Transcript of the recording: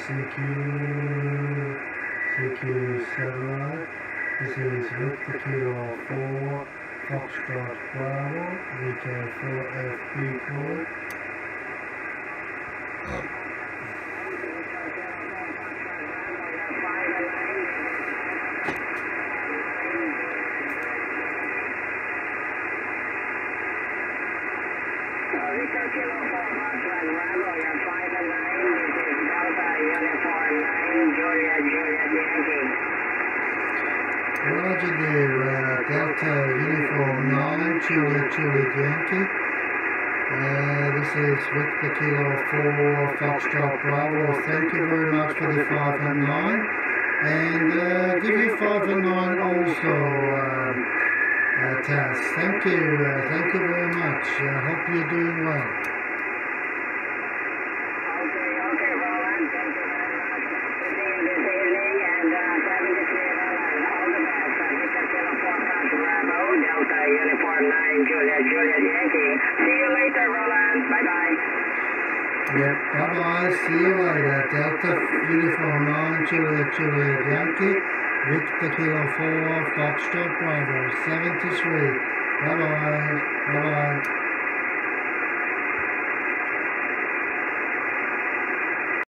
CQ Satellite. This is Victor Kilo 4, Foxtrot Bravo, VK4 FB call. Victor Kilo 4, Foxtrot Bravo, you're 5 and 9, this is Delta Uniform 9, Juliet Yankee. Roger there, Delta Uniform 9, Juliet Yankee. This is Victor Kilo 4, Foxtrot Bravo. Thank you very much for the 5 and 9. And give you 5 and 9 also, Taz. Thank you very much. Hope you're doing well. Okay, Roland. Thank you very much for being this evening and having this meeting and all the best. Victor Kilo 4, Fox Bravo, Delta Uniform 9, Juliet Yankee. See you later, Roland. Bye-bye. Yep, bye-bye. See you later. Delta Uniform 9, Juliet Yankee. Victor Kilo 4, Foxtrot Bravo, 73. Bye-bye. Bye-bye.